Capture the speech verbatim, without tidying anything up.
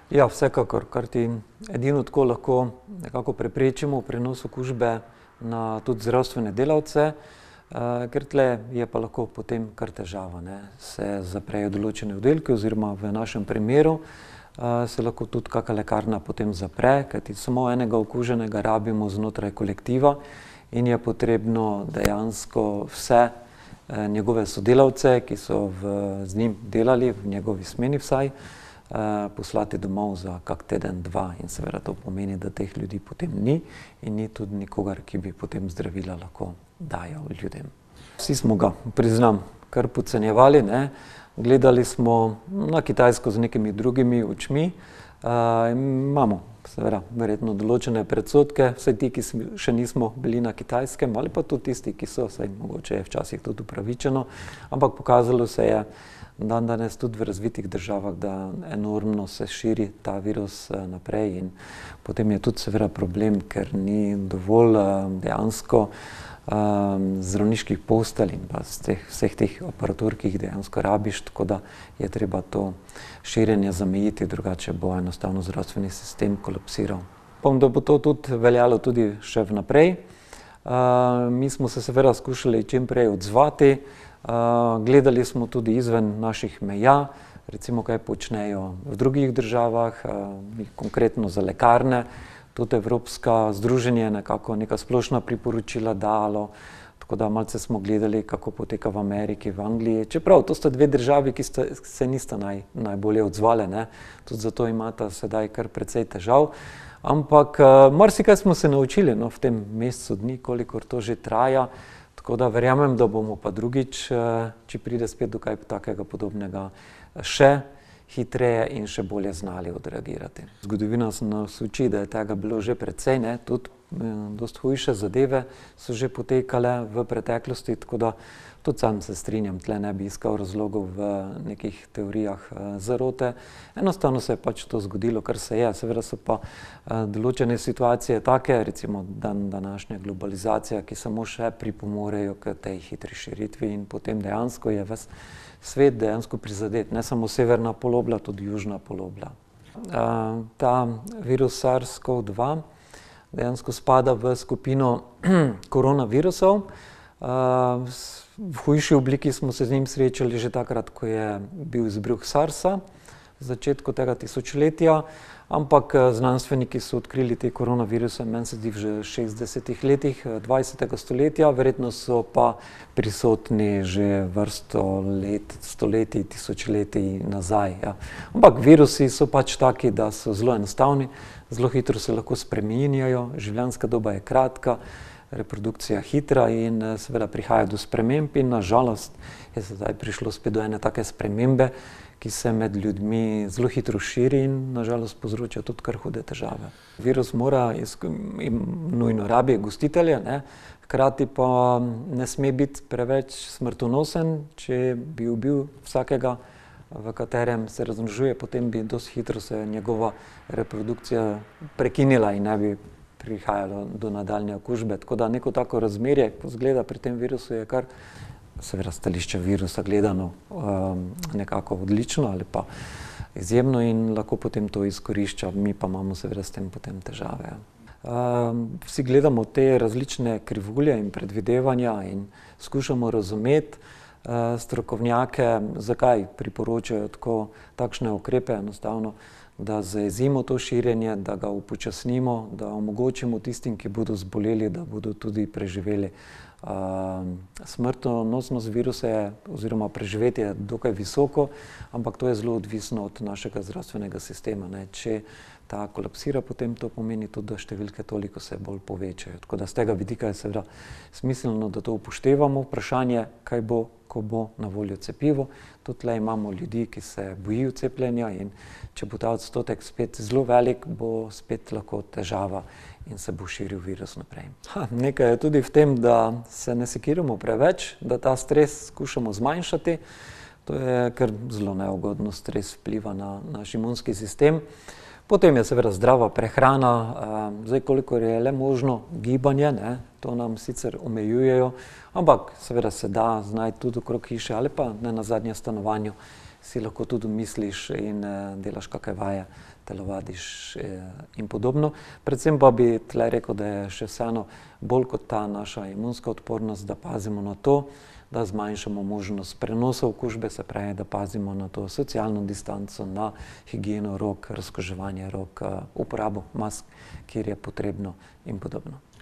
Ja, vsekakor, kar ti edino tako lahko nekako preprečimo prenos okužbe na tudi zdravstvene delavce, ker tle je pa lahko potem kar težava, ne. Se zaprejo določene oddelke oziroma v našem primeru se lahko tudi kaka lekarna potem zapre, kajti samo enega okuženega rabimo znotraj kolektiva in je potrebno dejansko vse njegove sodelavce, ki so v, z njim delali, v njegovi smeni vsaj, poslati domov za kak teden, dva in seveda to pomeni, da teh ljudi potem ni in ni tudi nikogar, ki bi potem zdravila lahko dajal ljudem. Vsi smo ga, priznam, kar podcenjevali, ne. Gledali smo na Kitajsko z nekimi drugimi očmi, imamo seveda verjetno določene predsodke, vsaj ti, ki še nismo bili na Kitajskem, ali pa tudi tisti, ki so, saj mogoče je včasih tudi upravičeno, ampak pokazalo se je dandanes tudi v razvitih državah, da enormno se širi ta virus naprej in potem je tudi seveda problem, ker ni dovolj dejansko zdravniških postelj in pa vseh teh aparatur, ki jih dejansko rabiš, tako da je treba to širjenje zamejiti, drugače bo enostavno zdravstveni sistem kolapsiral. Upam, da bo to tudi veljalo tudi še vnaprej. Mi smo se seveda skušali čim prej odzvati, gledali smo tudi izven naših meja, recimo kaj počnejo v drugih državah, konkretno za lekarne. Tudi Evropska združenje nekako neka splošna priporočila dalo, tako da malce smo gledali, kako poteka v Ameriki, v Angliji. Čeprav to sta dve državi, ki sta, se nista naj, najbolje odzvale, ne. Tudi zato imata sedaj kar precej težav. Ampak marsikaj smo se naučili, no, v tem mesecu dni, kolikor to že traja. Tako da verjamem, da bomo pa drugič, če pride spet do kaj takega podobnega, še hitreje in še bolje znali odreagirati. Zgodovina nas uči, da je tega bilo že precej, ne, tudi dosti hujše zadeve so že potekale v preteklosti, tako da tudi sam se strinjam, tle ne bi iskal razlogov v nekih teorijah zarote. Enostavno se je pač to zgodilo, kar se je. Seveda so pa določene situacije take, recimo dan današnja globalizacija, ki samo še pripomorejo k tej hitri širitvi in potem dejansko je ves svet dejansko prizadet, ne samo severna polobla, tudi južna polobla. Ta virus SARS-CoV dva dejansko spada v skupino koronavirusov. V hujši obliki smo se z njim srečali že takrat, ko je bil izbruh SARS-a v začetku tega tisočletja, ampak znanstveniki so odkrili te koronaviruse, meni se zdi, že v šestdesetih letih dvajsetega stoletja, verjetno so pa prisotni že vrsto let, stoletij, tisočletij nazaj, ja. Ampak virusi so pač taki, da so zelo enostavni, zelo hitro se lahko spreminjajo, življenjska doba je kratka, reprodukcija hitra in seveda prihaja do sprememb in na žalost je sedaj prišlo spet do ene take spremembe, ki se med ljudmi zelo hitro širi in na žalost povzroča tudi kar hude težave. Virus mora, nujno rabi gostitelje, ne, hkrati pa ne sme biti preveč smrtonosen, če bi ubil vsakega, v katerem se razmnožuje, potem bi dosti hitro se njegova reprodukcija prekinila in ne bi prihajalo do nadaljnje okužbe. Tako da neko tako razmerje, ko izgleda pri tem virusu, je kar seveda stališče virusa gledano nekako odlično ali pa izjemno in lahko potem to izkorišča, mi pa imamo seveda s tem potem težave. Vsi gledamo te različne krivulje in predvidevanja in skušamo razumeti strokovnjake, zakaj priporočajo tako takšne ukrepe, enostavno, da zajezimo to širjenje, da ga upočasnimo, da omogočimo tistim, ki bodo zboleli, da bodo tudi preživeli. Smrtonosnost virusa je, oziroma preživetje je dokaj visoko, ampak to je zelo odvisno od našega zdravstvenega sistema, ne. Če ta kolapsira, potem to pomeni tudi, da številke toliko se bolj povečajo. Tako da z tega vidika je seveda smiselno, da to upoštevamo. Vprašanje, kaj bo, ko bo na voljo cepivo. Tudi tle imamo ljudi, ki se bojijo cepljenja in če bo ta odstotek spet zelo velik, bo spet lahko težava in se bo širil virus naprej. Nekaj je tudi v tem, da se ne sekiramo preveč, da ta stres skušamo zmanjšati. To je kar zelo neugodno, stres vpliva na naš imunski sistem. Potem je seveda zdrava prehrana, zdaj kolikor je le možno gibanje, ne, to nam sicer omejujejo, ampak seveda se da znajti tudi okrog hiše ali pa ne nazadnje stanovanju si lahko tudi misliš in delaš kakšne vaje, telovadiš in podobno. Predvsem pa bi tle rekel, da je še vseeno bolj kot ta naša imunska odpornost, da pazimo na to, da zmanjšamo možnost prenosa okužbe, se pravi, da pazimo na to socialno distanco, na higieno rok, razkuževanje rok, uporabo mask, kjer je potrebno in podobno.